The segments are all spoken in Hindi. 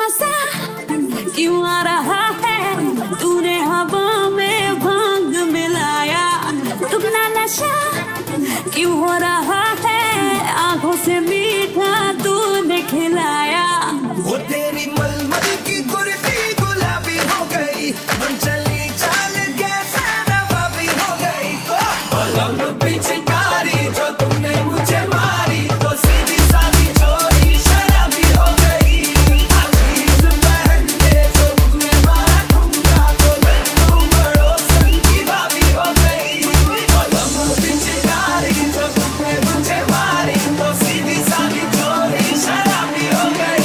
सा क्यों आ रहा है, तूने हवा में भांग मिलाया। दुगना नशा क्यों हो रहा है, आंखों से मीठा तूने खिलाया। वो तेरी मलमल की कुर्ती गुलाबी हो गई, मन चली चाल कैसे नवाबी हो गई। पलंग पीछे कारी जो तुमने मुझे मारी, तो सीधी सादी चोरी शराबी हो गई। अजीज पहन के जो मुझे मारा ठुमका, तो लड्डू बड़ो संगी भाभी हो गई। पलंग पीछे कारी जो तुमने मुझे मारी, तो सीधी सादी चोरी शराबी हो गई।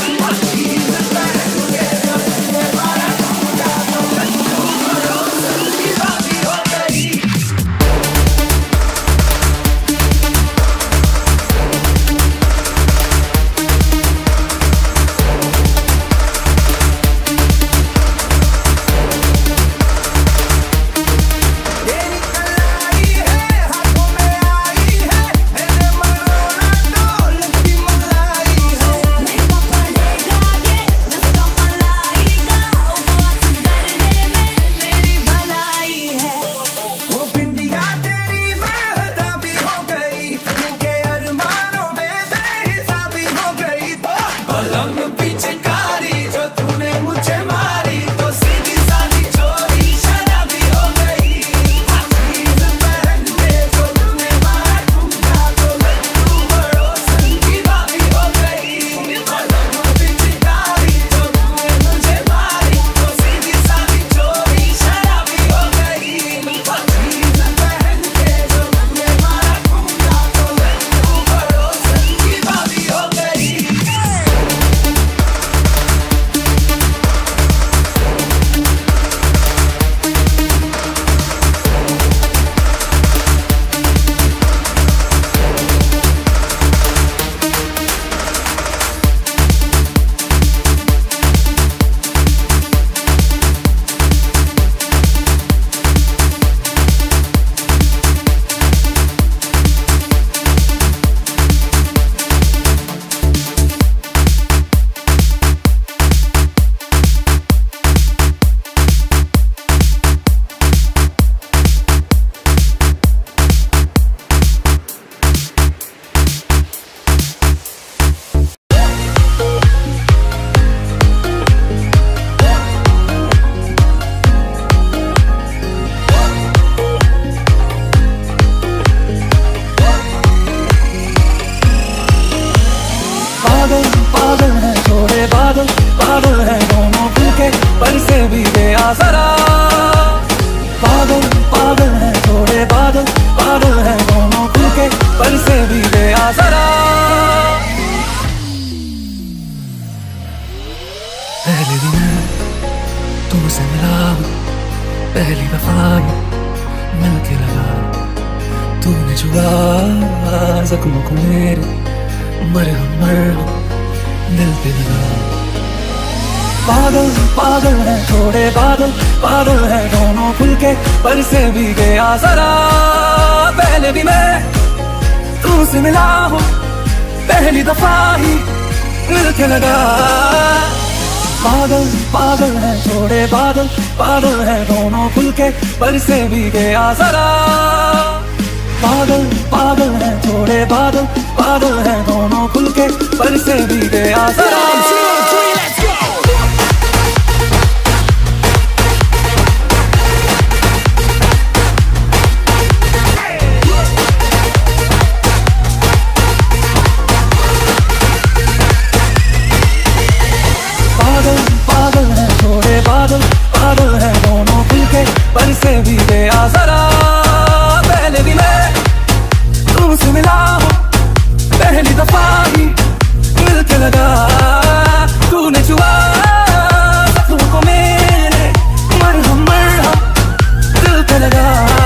पागल है थोड़े बादल, पागल है दोनों फूके पर से भी गया जरा। पागल पागल है थोड़े बादल, पागल है दोनों फूके पर से भी गया जरा। पहले दिन तुमसे मिला, पहली दफा मिल के लगा, तूने छुआ जख्मों को मेरे, मरहम मरहम दिल पे लगा। पागल पागल है थोड़े बादल, पागल है दोनों खुल के पर से भी गया जरा। पहले भी मैं तुमसे मिला हूँ, पहली दफा ही मिल के लगा। पागल पागल है थोड़े बादल, पागल है दोनों खुल के पर से भी गया जरा। पागल पागल है थोड़े बादल, पागल है दोनों खुल के पर से भी गया जरा। पागल पागल है थोड़े बादल, पागल है दोनों खुल के पर से भी गया जरा। पहले भी मैं तुमसे मिला हूँ, पहली दफा ही मिल के लगा, तूने छुआ जख्मों को मेरे, मरहम मरहम दिल पे लगा।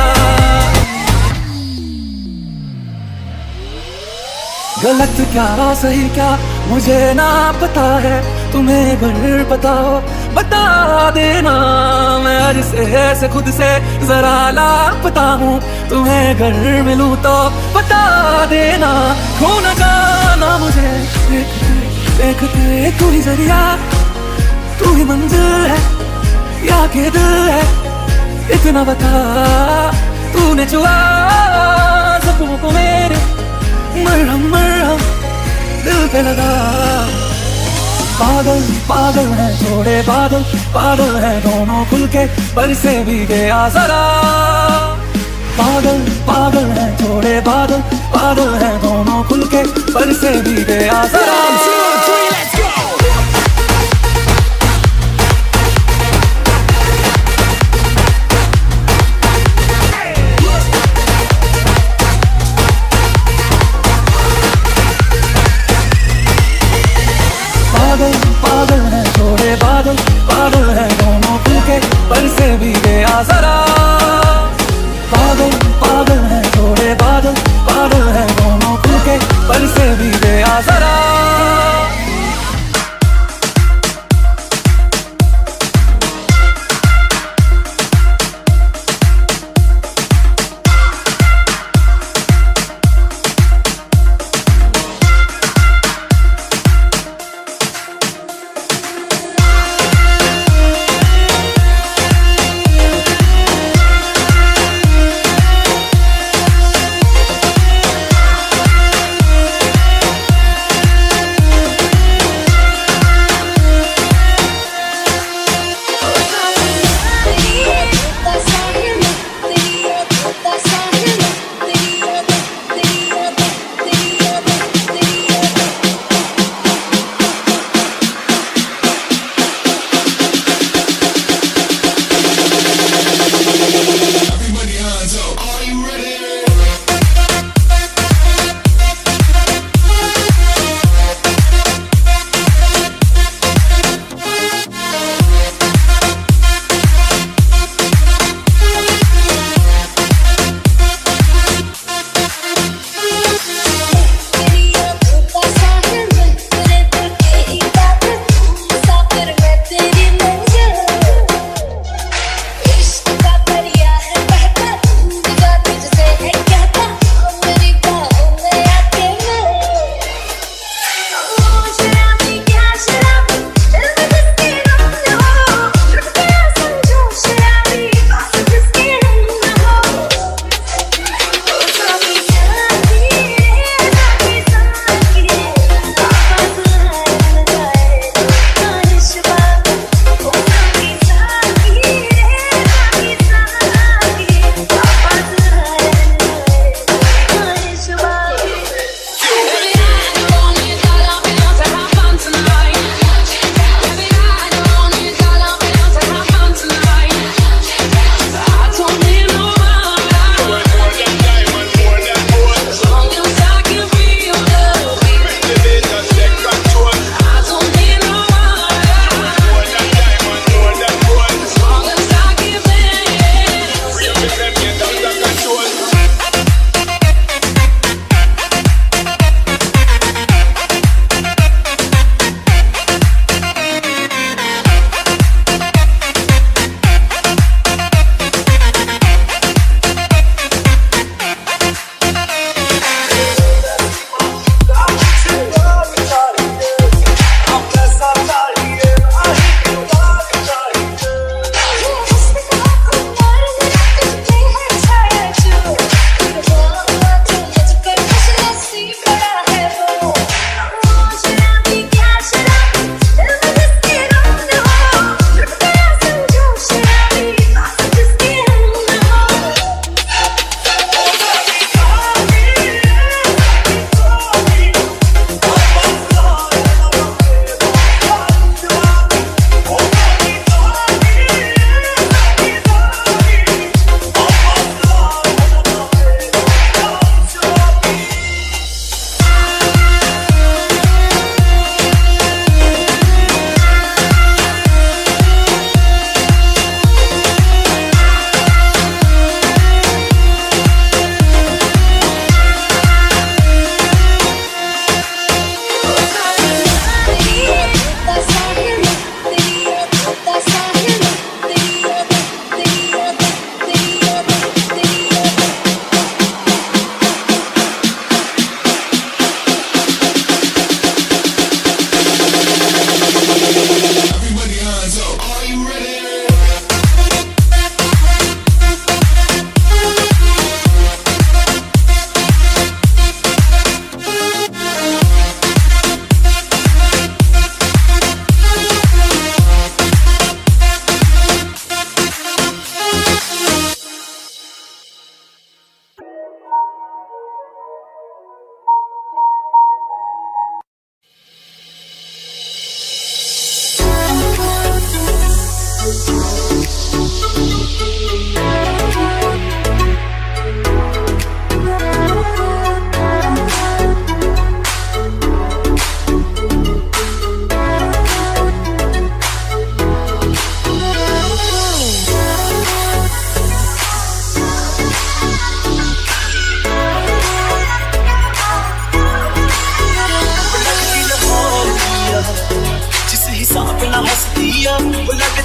गलत क्या सही क्या मुझे ना पता है, तुम्हें अगर पता हो बता देना। मैं अरसे से खुद से जरा लापता हूँ, तुम्हें अगर मिलूँ तो बता देना। खो न जाना मुझे देखते देखते, तू ही जरिया तू ही मंजिल है या के दिल है, इतना बता तूने छुआ जख्मों को मेरे, मरहम मरहम दिल पे लगा। पागल पागल है थोड़े बादल, बादल है दोनों खुल के बरसे भी गया जरा। पागल पागल है थोड़े बादल, बादल है दोनों खुल के बरसे भी गया जरा। पागल पागल है थोड़े बादल, बादल है दोनों खुल के बरसे भी गया जरा। पागल पागल है थोड़े बादल, बादल है दोनों खुल के बरसे भी गया जरा।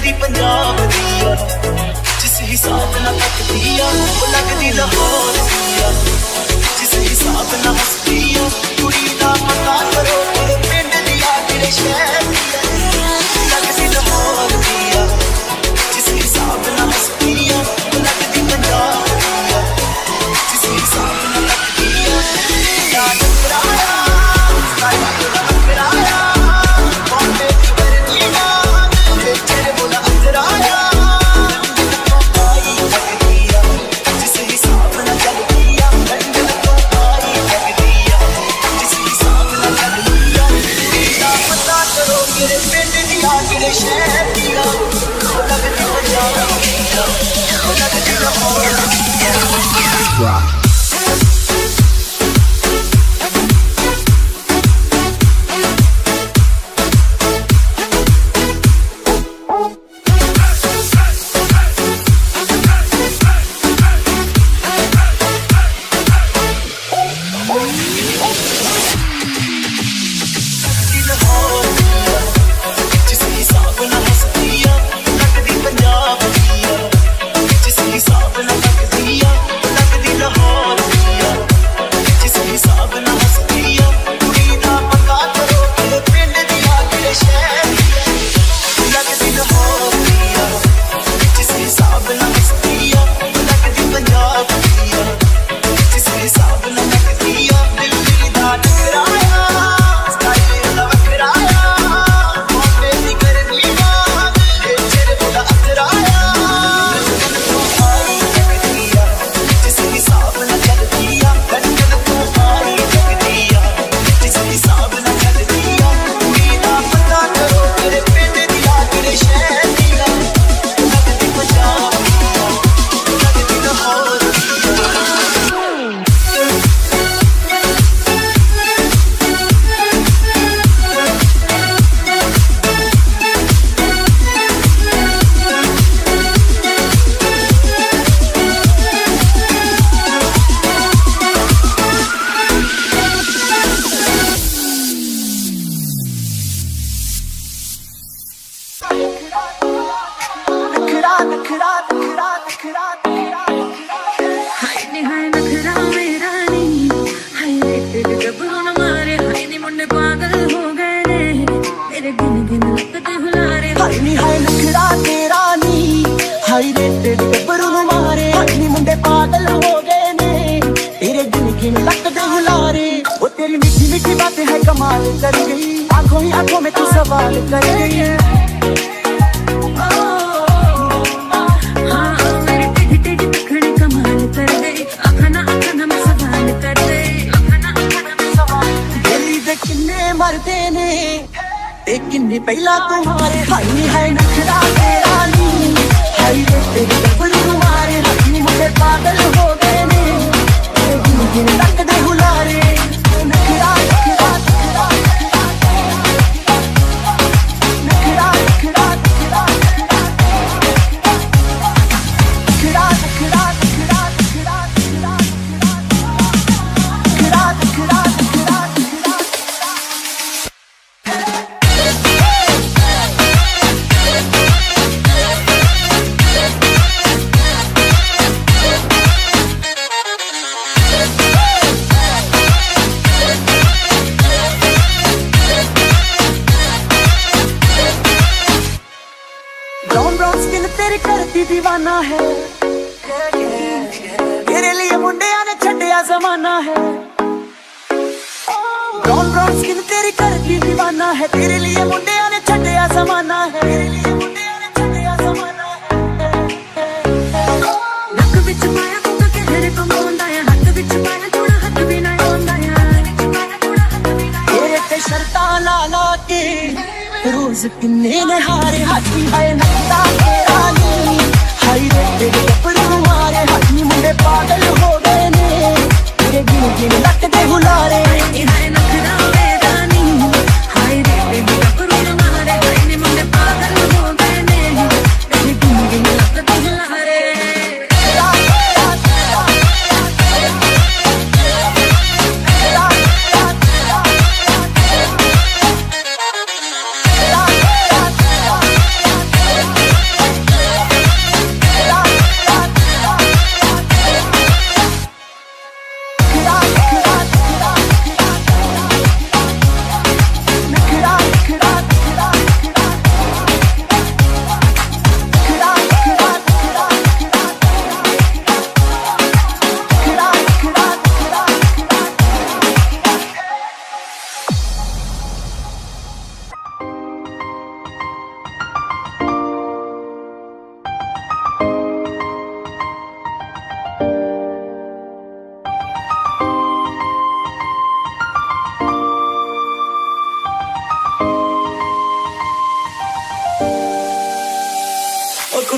लगदी पंजाब दिया जिस हिसाब ना तकदी आ वो लगदी लाहौर दिया जिस हिसाब ना हसदी आ कुड़ी दा पता करो तेरे पिंड दिया तेरे शहर दिया लगदी लाहौर दिया जिस हिसाब ना हसदी आ वो लगदी पंजाब दिया जिस हिसाब ना तकदी आ याद कराया कराया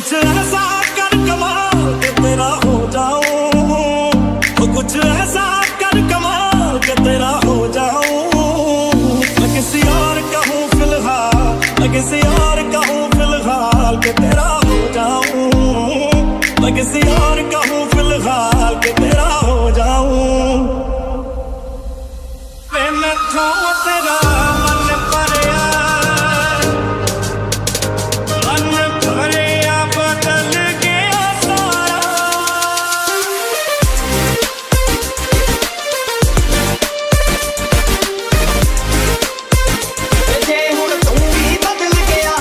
कुछ ऐसा कर कमाल के तेरा हो जाऊं, कुछ ऐसा कर कमाल के तेरा हो जाऊं। मैं किसी और का हूँ फिलहाल, मैं किसी और का हूँ फिलहाल के तेरा हो जाऊं। मैं किसी और का हूँ फिलहाल के तेरा हो जाऊं। मैं तेरा मन भरिया, मन भरिया बदल गया सारा। जे हुण तू भी बदल गया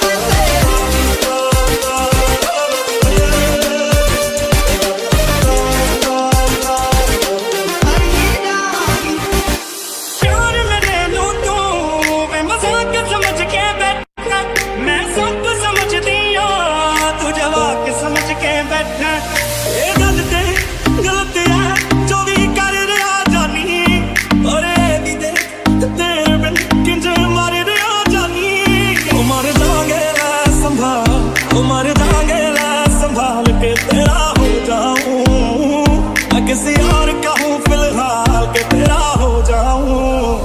किसी और का हूँ फिलहाल के तेरा हो जाऊं।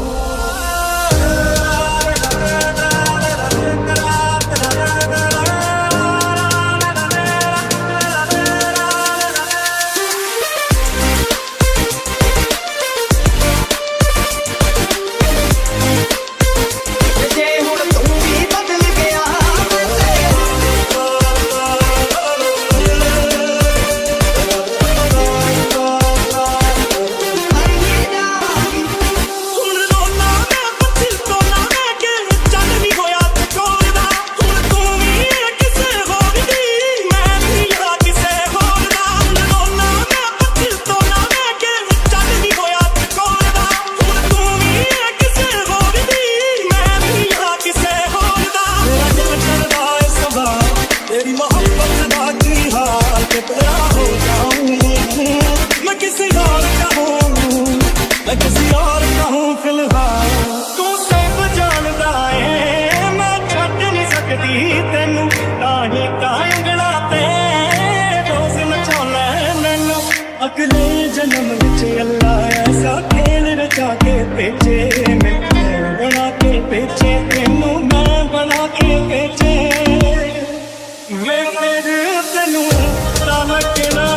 अगले जन्म विच अल्लाह ऐसा खेल रचा के भेजे, मैं बना के भेजे तेनू, मैं बना के भेजे। वे मेरे तेनू ताकना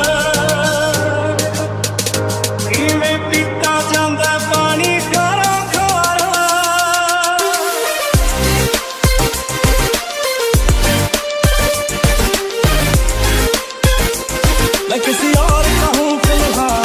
इवें पीता जांदा पानी खारा खारा। मैं किसी और का हूँ फिलहाल,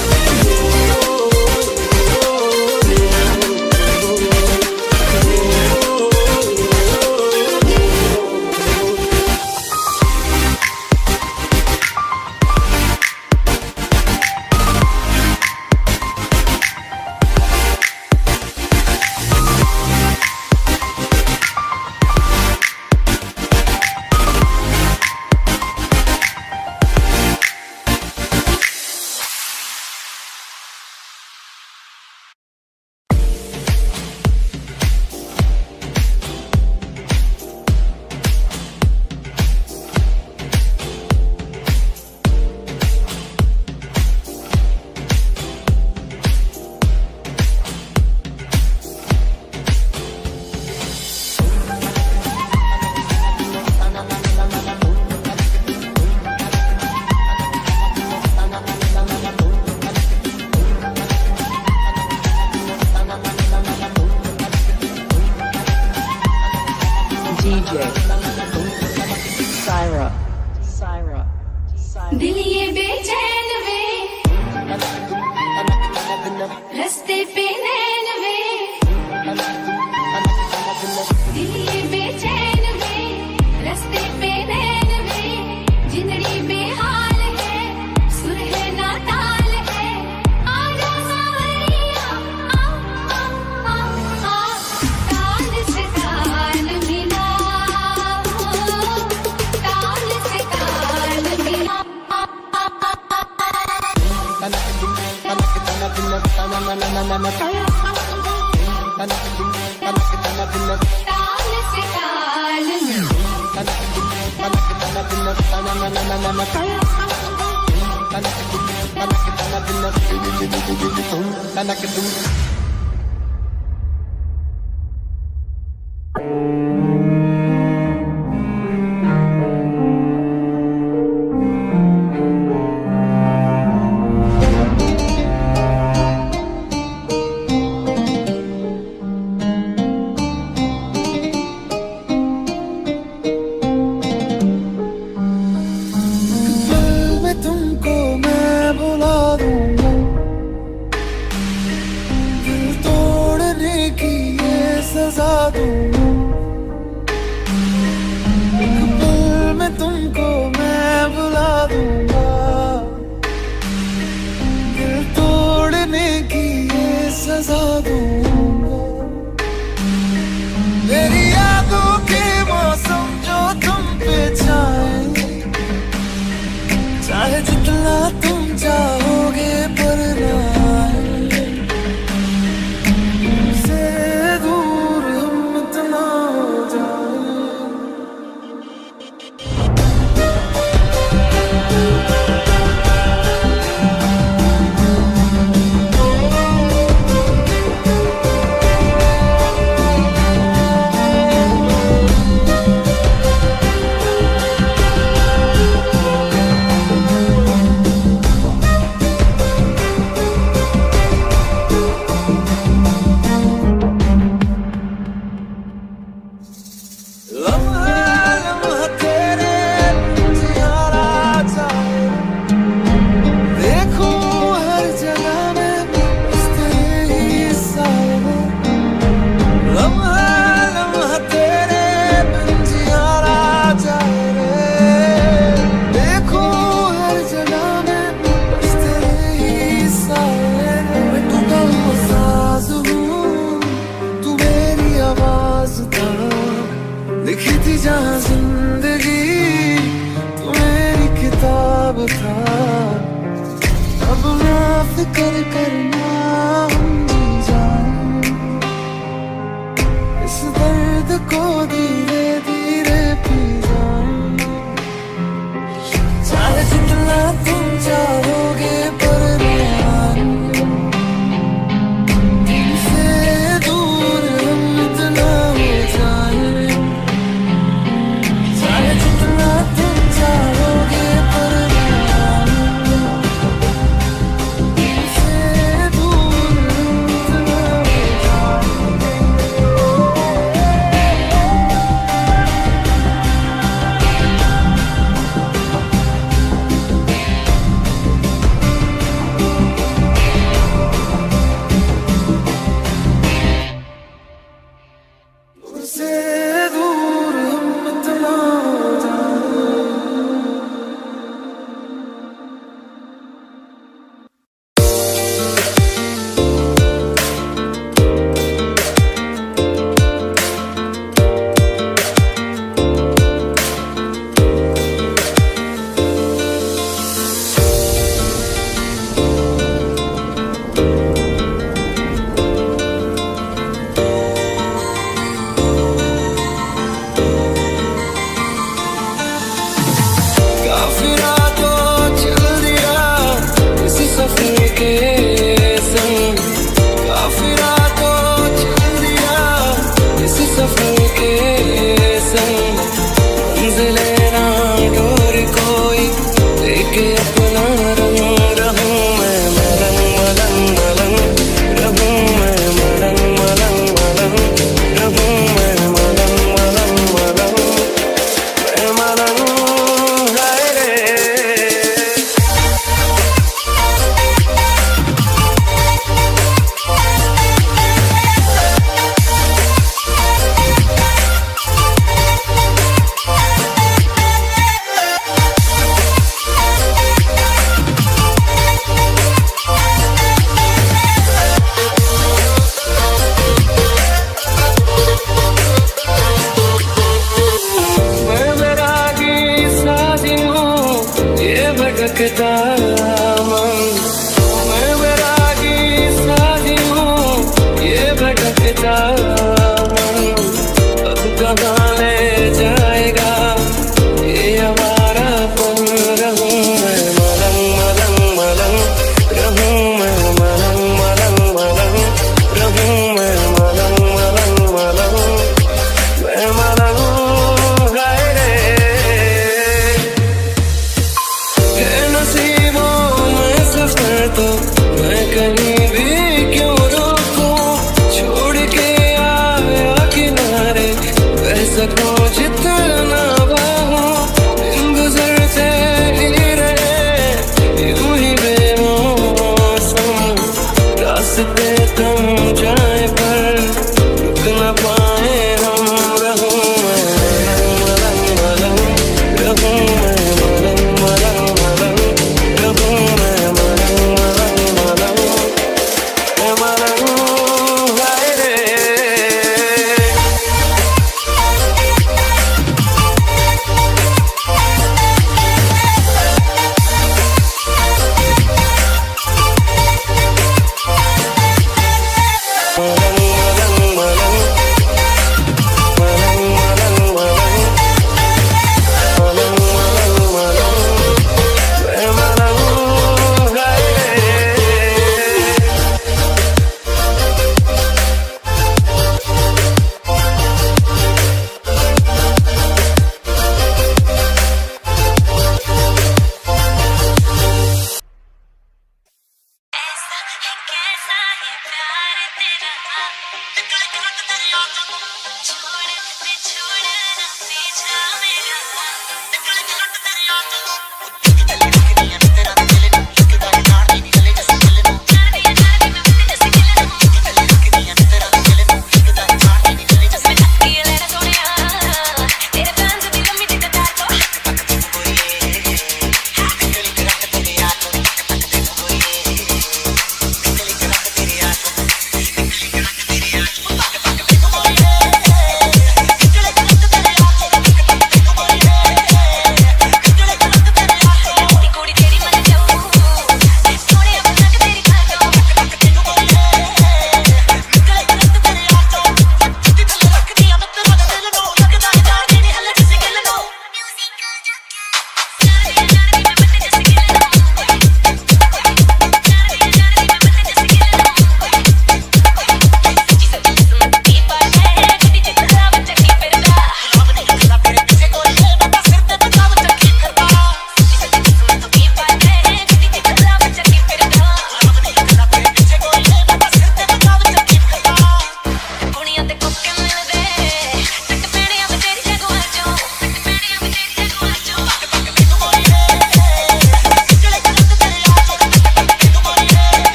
दिल ये बेचैन वे, रस्ते पे नैन वे, दिल ये बेचैन वे, रस्ते पे नैन वे, जिंदड़ी बेहाल है, सुर है ना ताल है, आजा सावरिया ताल से ताल मिला, ताल से ताल मिला। ताल से ताल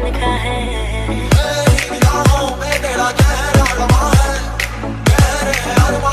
लिखा है। तेरी निगाहों में तेरा चेहरा लगा है, गहरे अरमान